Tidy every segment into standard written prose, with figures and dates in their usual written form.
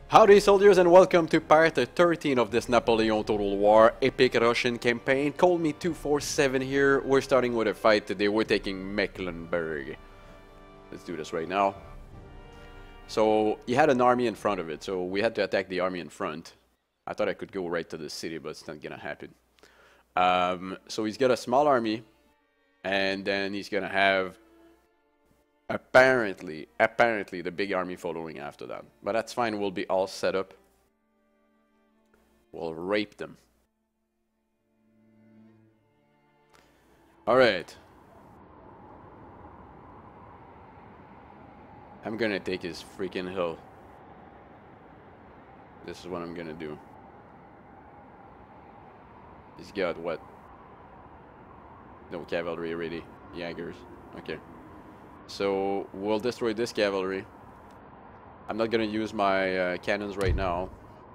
Howdy soldiers and welcome to part 13 of this Napoleon Total War epic Russian campaign. Call me 247 here. We're starting with a fight today. We're taking Mecklenburg. Let's do this right now. So he had an army in front of it, so we had to attack the army in front. I thought I could go right to the city, but it's not gonna happen. So he's got a small army, and then he's gonna have apparently the big army following after that. But that's fine, we'll be all set up. We'll rape them. Alright. I'm gonna take his freaking hill. This is what I'm gonna do. He's got what? No cavalry ready. Jaggers. Okay. So we'll destroy this cavalry. I'm not gonna use my cannons right now.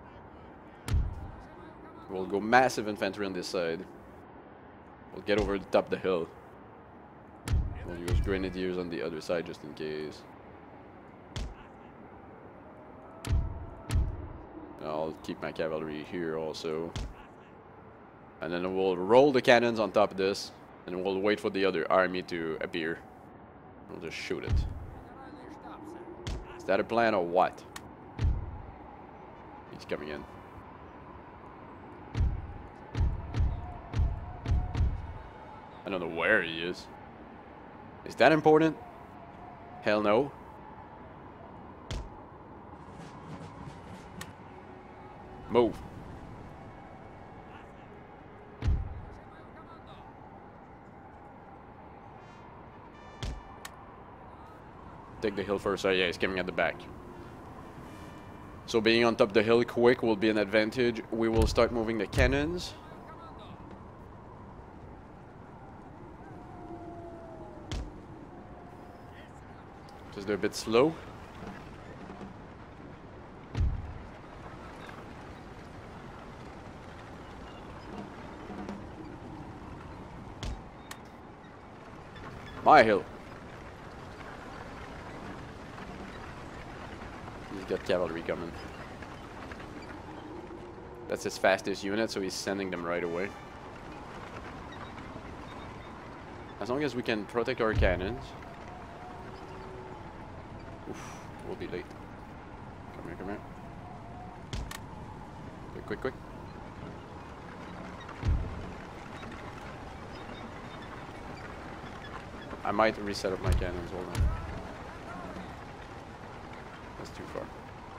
We'll go massive infantry on this side. We'll get over the top of the hill. We'll use grenadiers on the other side just in case. I'll keep my cavalry here also. And then we'll roll the cannons on top of this. And we'll wait for the other army to appear. We'll just shoot it. Is that a plan or what? He's coming in. I don't know where he is. Is that important? Hell no. Move. Take the hill first. Oh yeah, he's coming at the back. So being on top of the hill quick will be an advantage. We will start moving the cannons. Just they're a bit slow. My hill. He's got cavalry coming. That's his fastest unit, so he's sending them right away. As long as we can protect our cannons. Oof, we'll be late. Come here, come here. Quick, quick, quick. I might reset up my cannons, hold on. That's too far.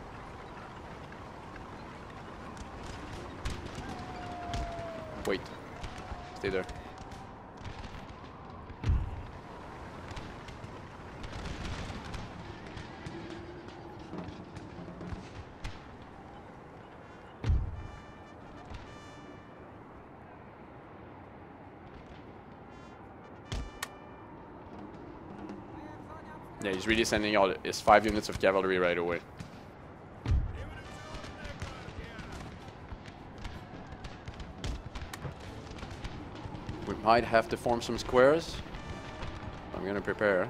Wait. Stay there. Yeah, he's really sending out his 5 units of cavalry right away. We might have to form some squares. I'm gonna prepare.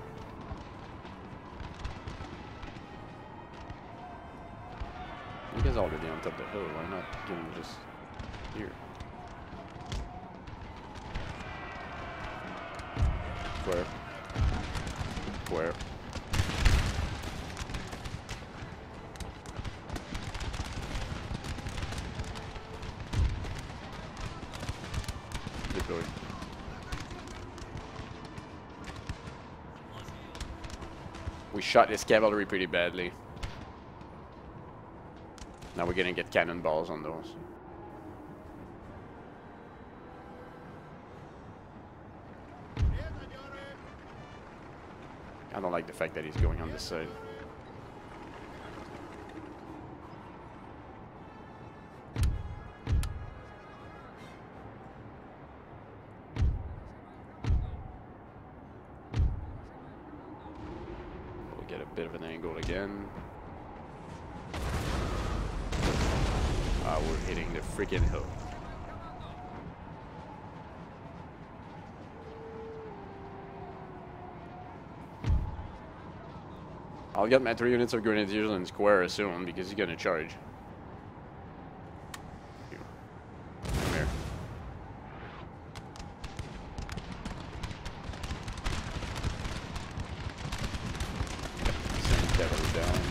You guys already on top of the hill, why not give him just here? Square. Square. Deploy. We shot his cavalry pretty badly. Now we're gonna get cannonballs on those. I don't like the fact that he's going on this side. We'll get a bit of an angle again. We're hitting the freaking hill. I'll get my 3 units of grenadiers in square soon because he's gonna charge. Come here. Send cavalry down.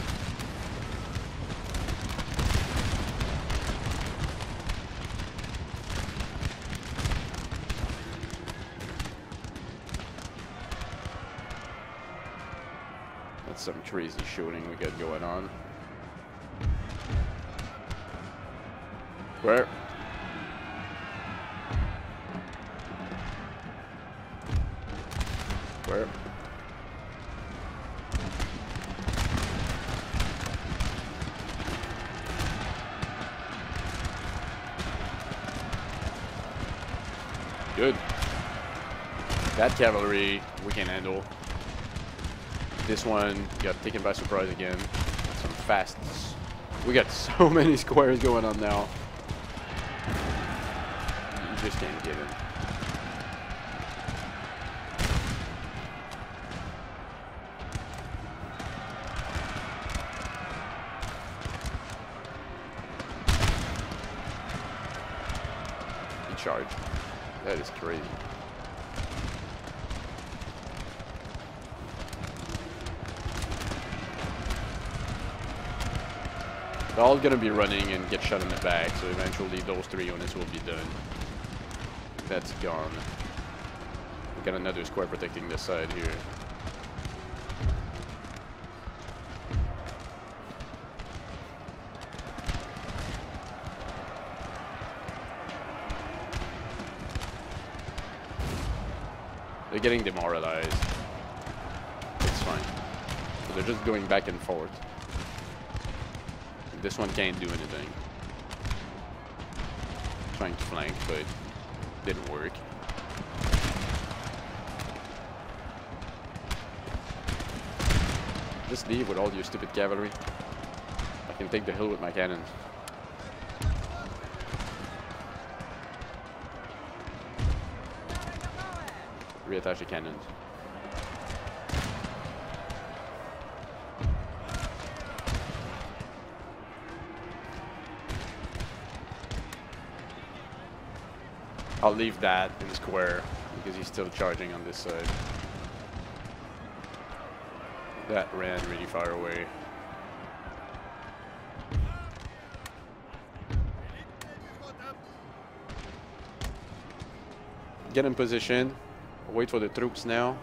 That's some crazy shooting we got going on. Where? Where? Good. That cavalry we can handle. This one got taken by surprise again. Some fasts. We got so many squares going on now. You just can't get in. He charged. That is crazy. They're all gonna be running and get shot in the back, so eventually those 3 units will be done. That's gone. We got another square protecting this side here. They're getting demoralized. It's fine. So they're just going back and forth. This one can't do anything. Trying to flank, but didn't work. Just leave with all your stupid cavalry. I can take the hill with my cannons. Reattach the cannons. I'll leave that in square because he's still charging on this side. That ran really far away. Get in position. Wait for the troops now.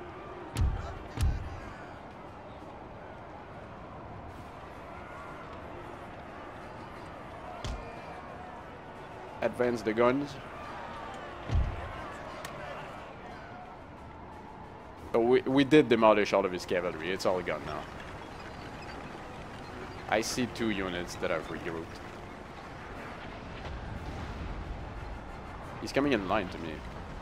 Advance the guns. Oh, we did demolish all of his cavalry. It's all gone now. I see 2 units that have regrouped. He's coming in line to me.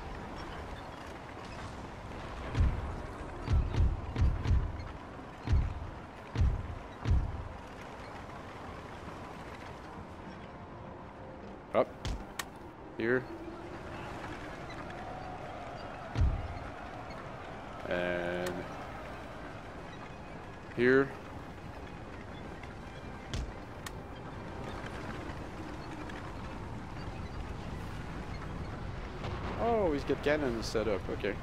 Up. Here. And here. Oh, he's got cannons set up. Okay.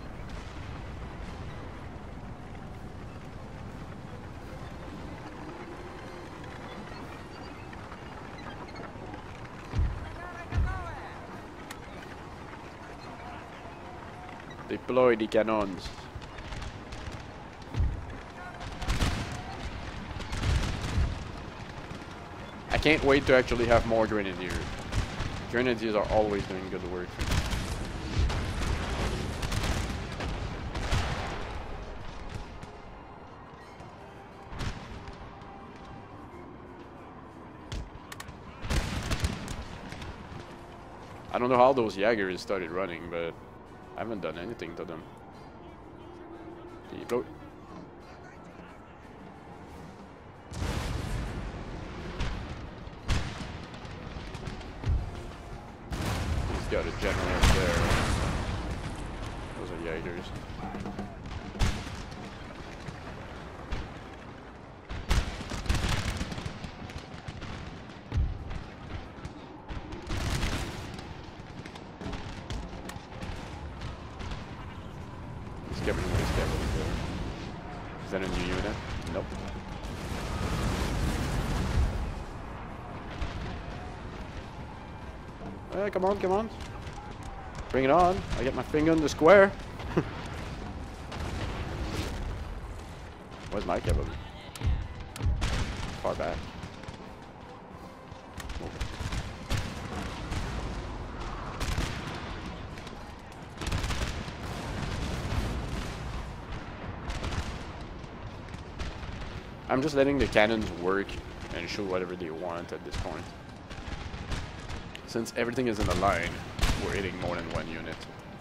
Deploy the cannons. I can't wait to actually have more grenadiers. Grenadiers are always doing good work. I don't know how those Jaegers started running, but I haven't done anything to them. Deploy. He's got a general up there. Those are Jaegers. with his cavalry. Is that a new unit? Nope. Come on, come on. Bring it on. I get my finger on the square. Where's my cavalry? Far back. I'm just letting the cannons work and shoot whatever they want at this point. Since everything is in a line, we're hitting more than one unit.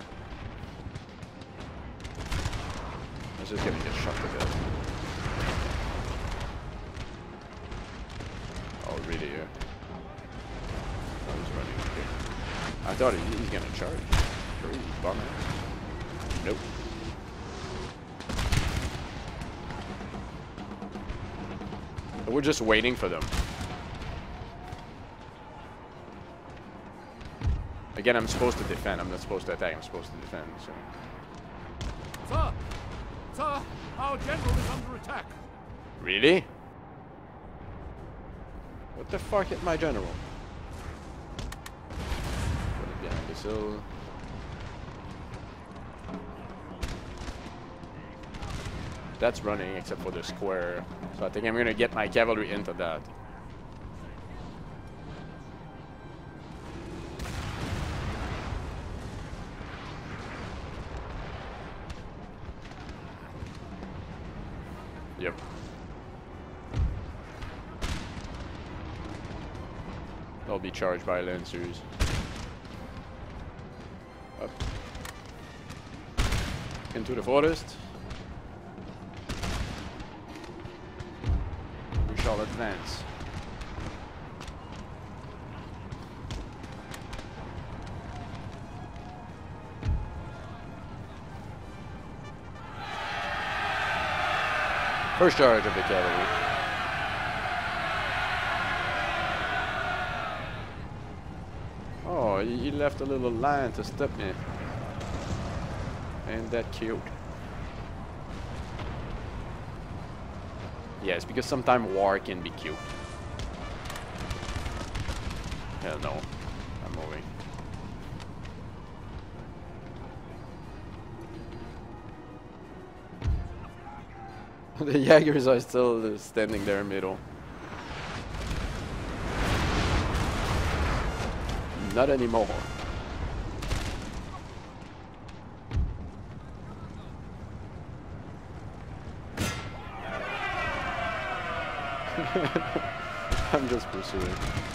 It's just gonna get shot to death. Oh, really? Yeah. Oh, he's running. Okay. I thought he's gonna charge. Crazy bummer. Nope. We're just waiting for them. Again, I'm supposed to defend. I'm not supposed to attack. I'm supposed to defend. So. Sir! Sir! Our general is under attack! Really? What the fuck hit my general? Put it behind this hill. That's running except for the square. So I think I'm gonna get my cavalry into that. Yep. They'll be charged by lancers. Up. Into the forest. We shall advance. First charge of the cavalry. Oh, he left a little line to stop me. Ain't that cute? Yes, because sometimes war can be cute. Hell no. I'm moving. The Jaegers are still standing there in the middle. Not anymore. I'm just pursuing.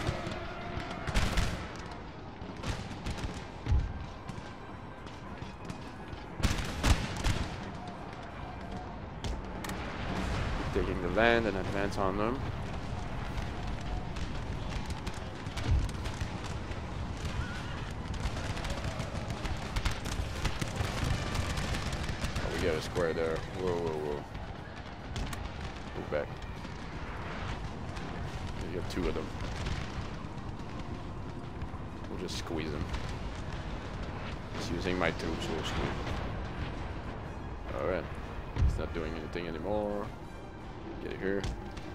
Taking the land and advance on them. Oh, we got a square there. Whoa, whoa, whoa. Move back. You have two of them. We'll just squeeze them. Just using my troops, we'll squeeze them. Alright. It's not doing anything anymore. Get here.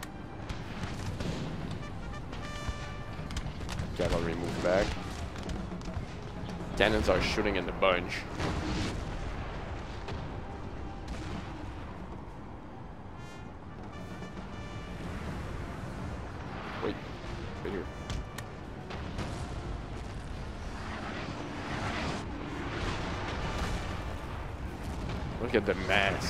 Cavalry move back. Cannons are shooting in the bunch. Wait, right here. Look at the mass.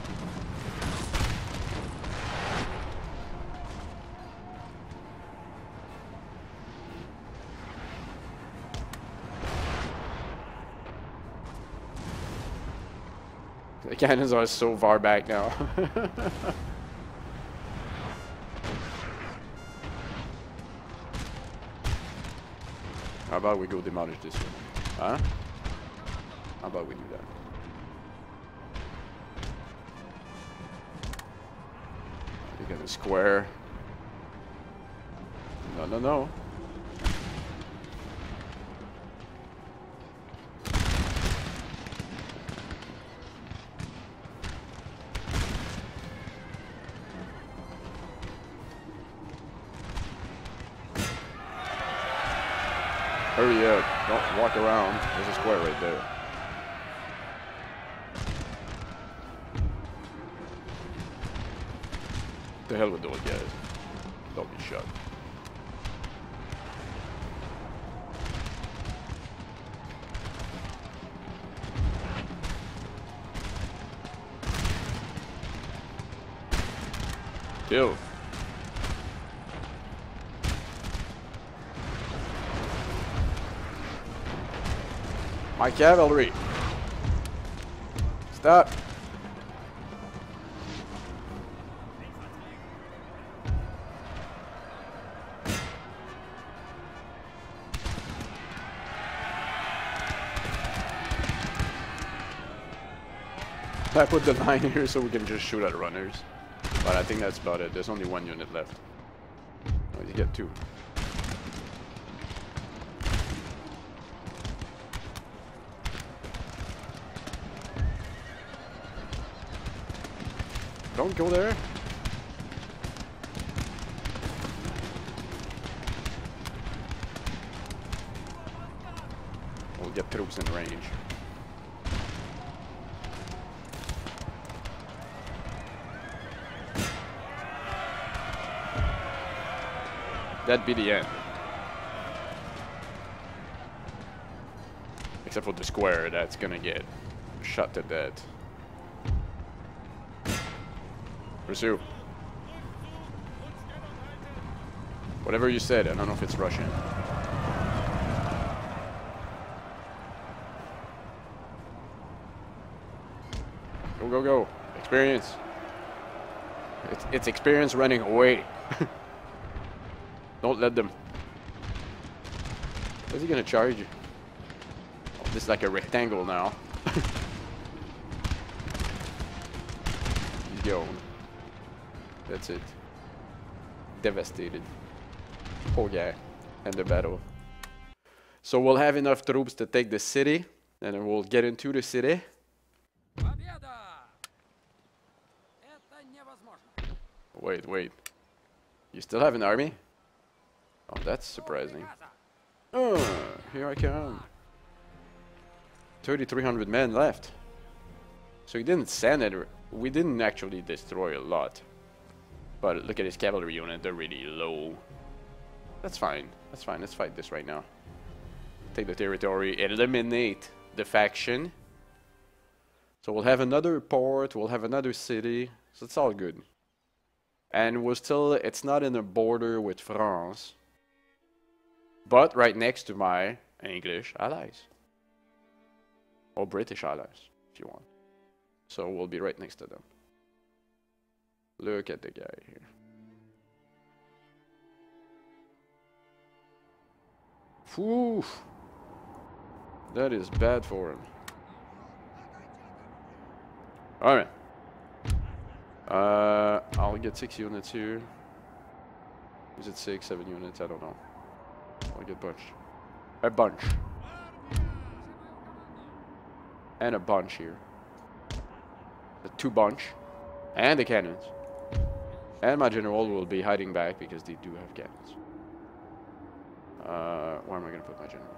The cannons are so far back now. How about we go demolish this one? Huh? How about we do that? You got a square. No, no, no. Hurry up. Don't walk around. There's a square right there. The hell with those guys. Don't be shot. Kill. My cavalry. Stop. I put the line here so we can just shoot at runners. But I think that's about it. There's only one unit left. Oh, you get two. Don't go there. We'll get troops in range. That'd be the end. Except for the square, that's gonna get shot to death. Pursue. Whatever you said, I don't know if it's Russian. Go, go, go. Experience. It's experience running away. Don't let them. Where's he gonna charge you? Oh, this is like a rectangle now. He's going. That's it. Devastated. Poor guy. End the battle. So we'll have enough troops to take the city, and then we'll get into the city. Wait, wait. You still have an army? Oh, that's surprising. Oh, here I come. 3,300 men left. So he didn't send it. We didn't actually destroy a lot. But look at his cavalry unit. They're really low. That's fine. That's fine. Let's fight this right now. Take the territory. Eliminate the faction. So we'll have another port. We'll have another city. So it's all good. And we're still... It's not in a border with France. But right next to my English allies. Or British allies, if you want. So we'll be right next to them. Look at the guy here. Whew. That is bad for him. Alright. I'll get 6 units here. Is it 6, 7 units? I don't know. I'll get a bunch. And a bunch here. The 2 bunch. And the cannons. And my general will be hiding back because they do have cannons. Where am I going to put my general?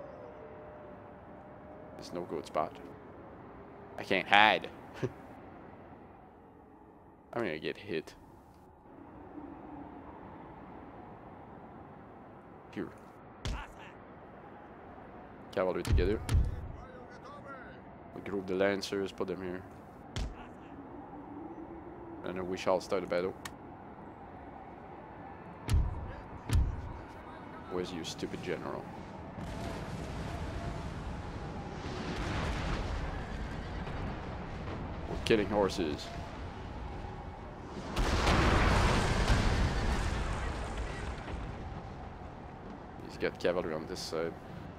There's no good spot. I can't hide. I'm going to get hit. Here. Cavalry together. We group the lancers, put them here. And then we shall start a battle. Where's you stupid general? We're killing horses. He's got cavalry on this side.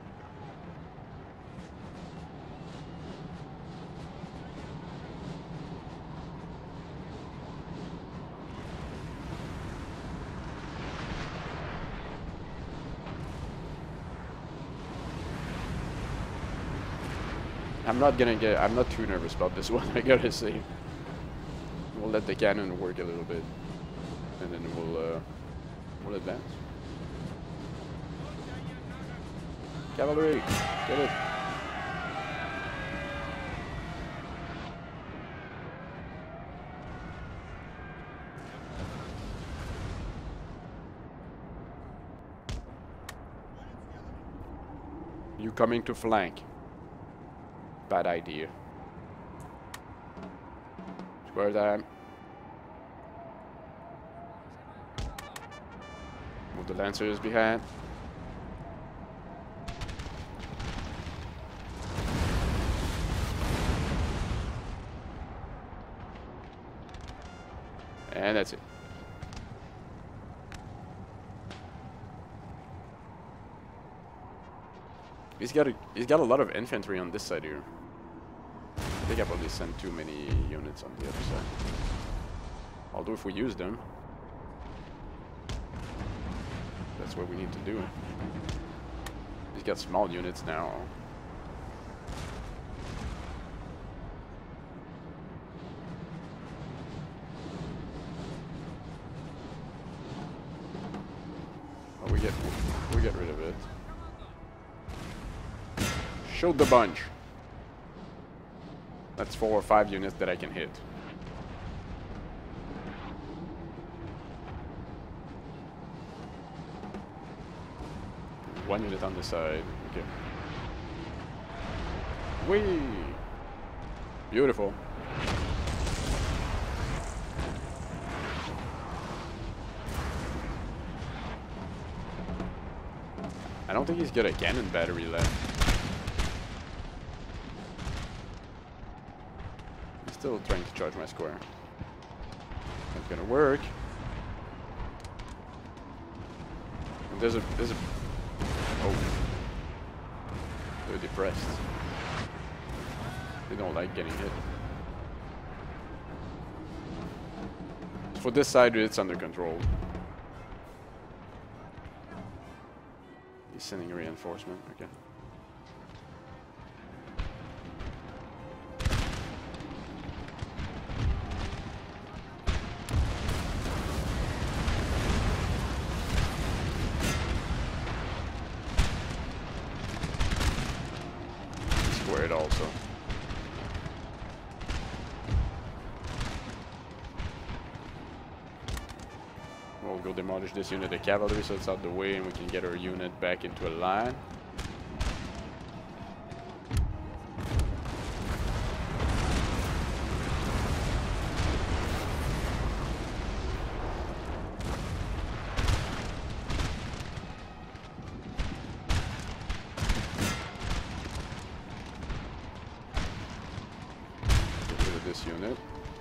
I'm not too nervous about this one, I gotta say. We'll let the cannon work a little bit. And then we'll advance. Cavalry, get it. You coming to flank? Bad idea. Square time. Move the Lancers behind. And that's it. He's got a lot of infantry on this side here. I think I probably sent too many units on the other side. Although if we use them, that's what we need to do. He's got small units now. Oh, we get rid of it. Shoot the bunch. That's 4 or 5 units that I can hit. One unit on the side. Okay. Whee! Beautiful. I don't think he's got a cannon battery left. He's still trying to charge my square. That's gonna work. And there's a oh. They're depressed. They don't like getting hit. For this side, it's under control. He's sending a reinforcement, okay. Squared also. We'll go demolish this unit of cavalry so it's out the way and we can get our unit back into a line. Get rid of this unit.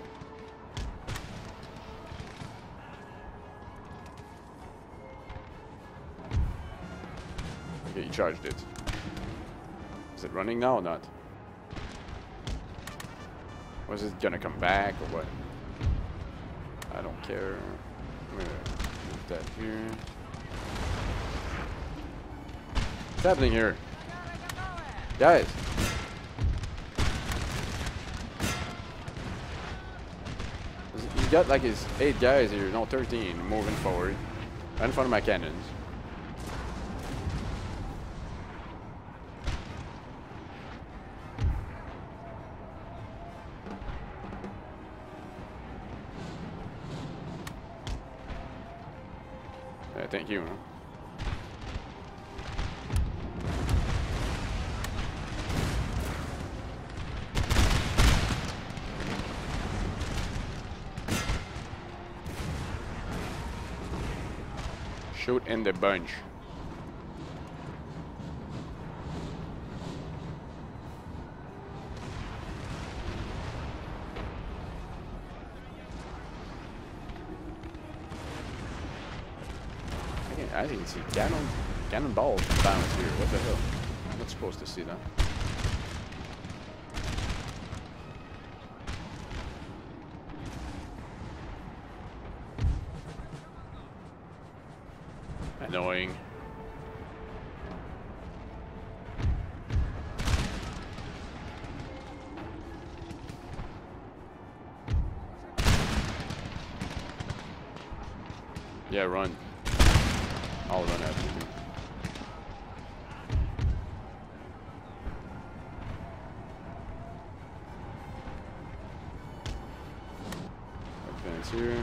Okay, he charged it. Is it running now or not? Or is it gonna come back or what? I don't care. I'm gonna move that here. What's happening here? Guys! He's got like his 8 guys here, no 13, moving forward. Right in front of my cannons. Thank you. Shoot in the bunch. I didn't see cannonballs bounce here. What the hell? I'm not supposed to see that. Annoying. Yeah, run. I'll run after you. units here.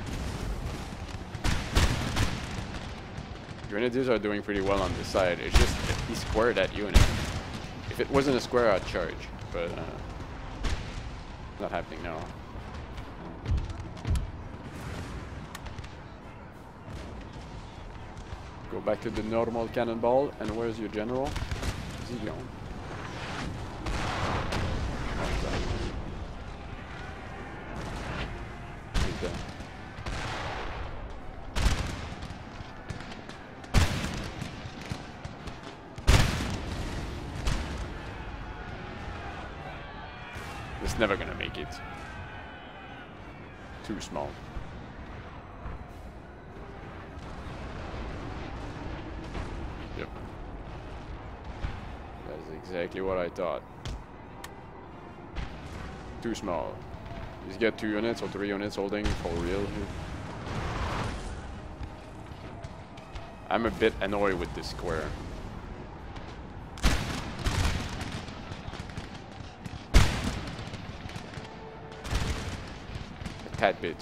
Grenadiers are doing pretty well on this side. It's just if he squared that unit. If it wasn't a square, I'd charge, but not happening now. Go back to the normal cannonball, and where's your general? Is he gone? He's dead. It's never gonna make it. Too small. Yep. That's exactly what I thought. Too small. He's got 2 units or 3 units holding for real here. I'm a bit annoyed with this square. Tad bit.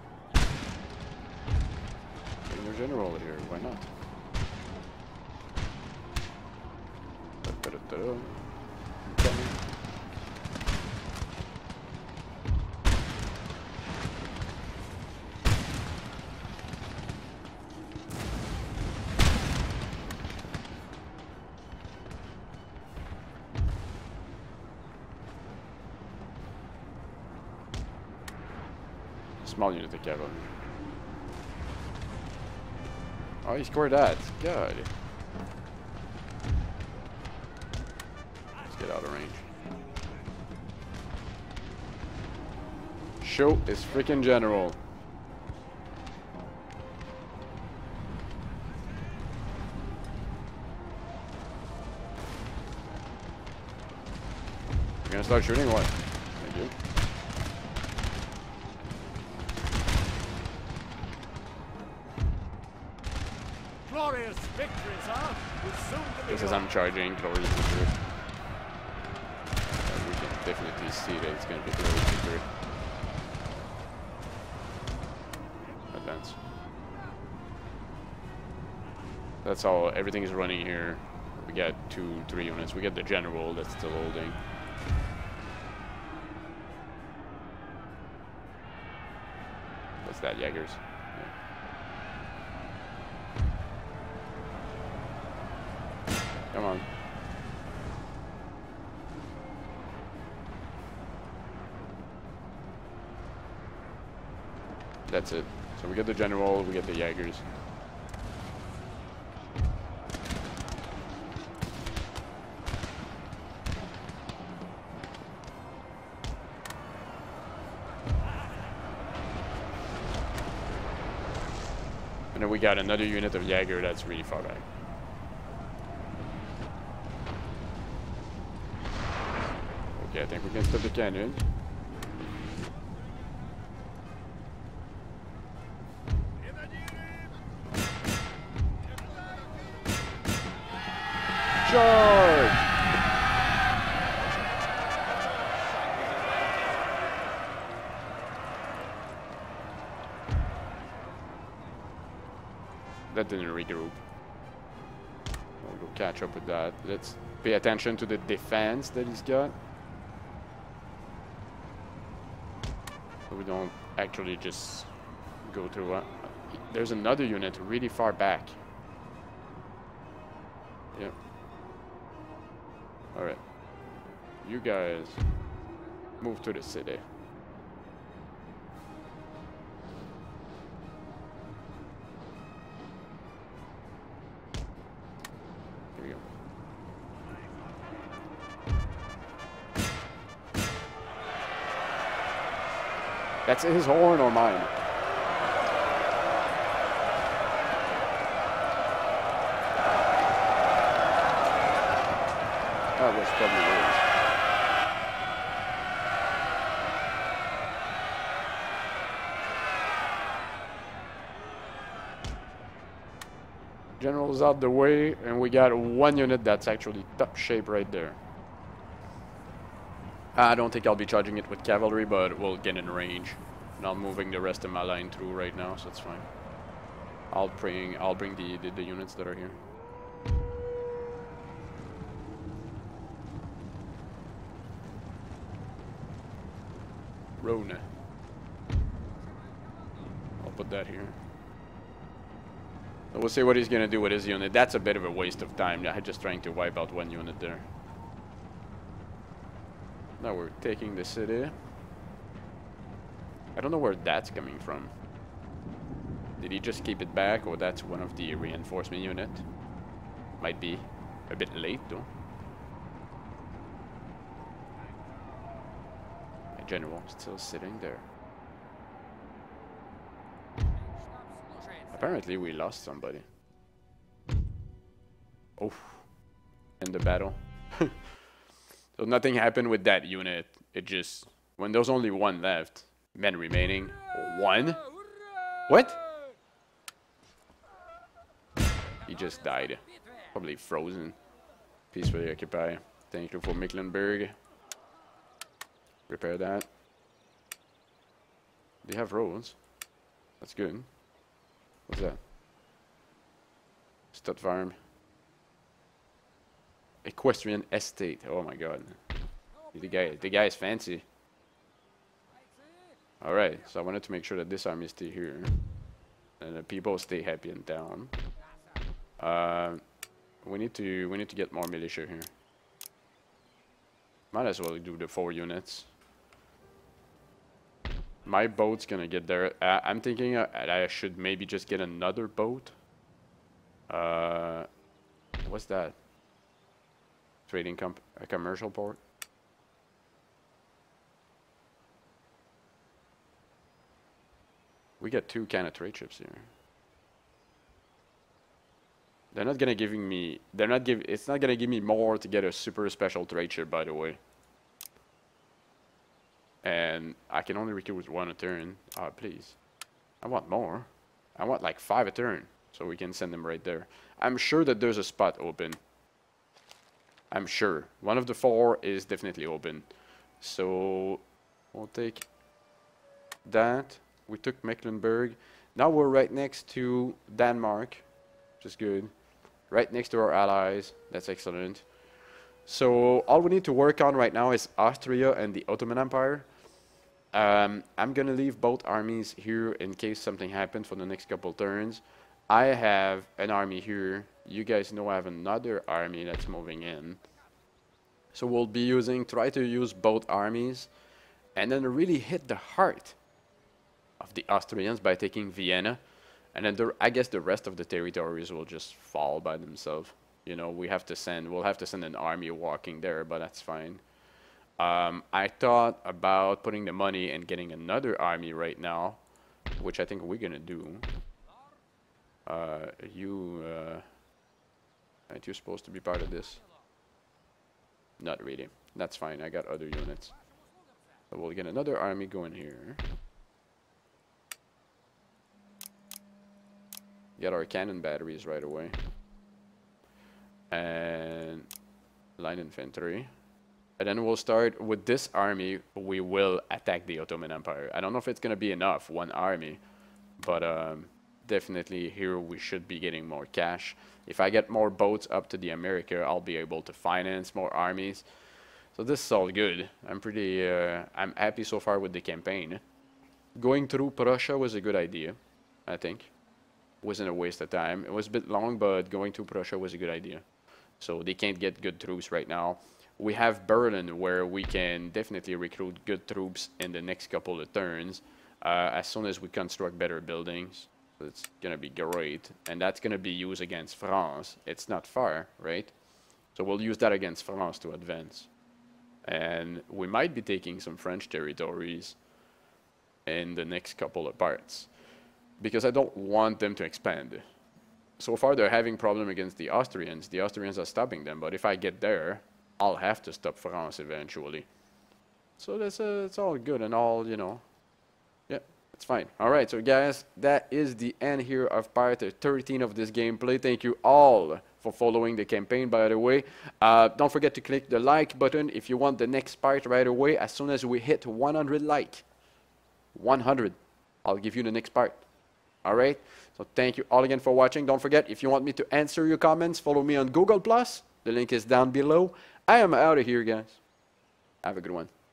Bring your general here, why not? Coming. Small unit of cavalry. Oh, he scored that. God. Let's get out of range. Show his freaking general. You're gonna start shooting what? Thank you. Glorious victory, sir. Will soon be Just as I'm charging, glorious victory. We can definitely see that it's going to be glorious victory. Advance. That's all. Everything is running here. We got 2-3 units. We got the general that's still holding. What's that, Jaegers? Come on. That's it. So we get the general, we get the Jaegers. And then we got another unit of Jaeger that's really far back. Okay, I think we can stop the cannon. Charge! That didn't regroup. We'll go catch up with that. Let's pay attention to the defense that he's got. So we don't actually just go through. There's another unit really far back. Yep. Alright. You guys move to the city. Here we go. That's his horn or mine? That was probably yours. General's out the way, and we got 1 unit that's actually top shape right there. I don't think I'll be charging it with cavalry, but we'll get in range. Not moving the rest of my line through right now, so it's fine. I'll bring the units that are here. Rona. I'll put that here. So we'll see what he's gonna do with his unit. That's a bit of a waste of time. Just trying to wipe out one unit there. Now we're taking the city. I don't know where that's coming from. Did he just keep it back, or that's one of the reinforcement unit? Might be a bit late though. My general still sitting there. Apparently we lost somebody. Oh, in the battle. So nothing happened with that unit. It just, when there's only one left, men remaining, one? What? He just died. Probably frozen. Peacefully occupy. Thank you for Mecklenburg. Repair that. They have roads. That's good. What's that? Stud farm. Equestrian estate. Oh my god. The guy is fancy. Alright, so I wanted to make sure that this army stay here. And the people stay happy in town. We need to get more militia here. Might as well do the 4 units. My boat's gonna get there. I'm thinking I should maybe just get another boat. What's that? Trading a commercial port. We got 2 kind of trade ships here. They're not gonna giving me. It's not gonna give me more to get a super special trade ship, by the way. And I can only recruit with 1 a turn. Ah, please. I want more. I want like 5 a turn, so we can send them right there. I'm sure that there's a spot open. I'm sure. One of the 4 is definitely open. So we'll take that. We took Mecklenburg. Now we're right next to Denmark, which is good. Right next to our allies. That's excellent. So all we need to work on right now is Austria and the Ottoman Empire. I'm gonna leave both armies here in case something happens for the next couple turns. I have an army here. You guys know I have another army that's moving in. So we'll be try to use both armies and then really hit the heart of the Austrians by taking Vienna. And then I guess the rest of the territories will just fall by themselves. You know, we'll have to send an army walking there, but that's fine. I thought about putting the money and getting another army right now, which I think we're gonna do. Aren't you supposed to be part of this? Not really. That's fine. I got other units. So we'll get another army going here. Get our cannon batteries right away. And line infantry. And then we'll start with this army. We will attack the Ottoman Empire. I don't know if it's gonna be enough, 1 army, but definitely here we should be getting more cash. If I get more boats up to the America, I'll be able to finance more armies. So this is all good. I'm happy so far with the campaign. Going through Prussia was a good idea, I think. Wasn't a waste of time. It was a bit long, but going to Prussia was a good idea. So they can't get good troops right now. We have Berlin, where we can definitely recruit good troops in the next couple of turns, as soon as we construct better buildings. So it's gonna be great, and that's gonna be used against France. It's not far, right? So we'll use that against France to advance. And we might be taking some French territories in the next couple of parts, because I don't want them to expand. So far they're having problem against the Austrians. The Austrians are stopping them, but if I get there, I'll have to stop France eventually. So that's it's all good and all, you know. Yeah, it's fine. Alright, so guys, that is the end here of part 13 of this gameplay. Thank you all for following the campaign, by the way. Don't forget to click the like button if you want the next part right away as soon as we hit 100 likes. 100. I'll give you the next part. Alright? So thank you all again for watching. Don't forget, if you want me to answer your comments, follow me on Google+. The link is down below. I am out of here, guys. Have a good one.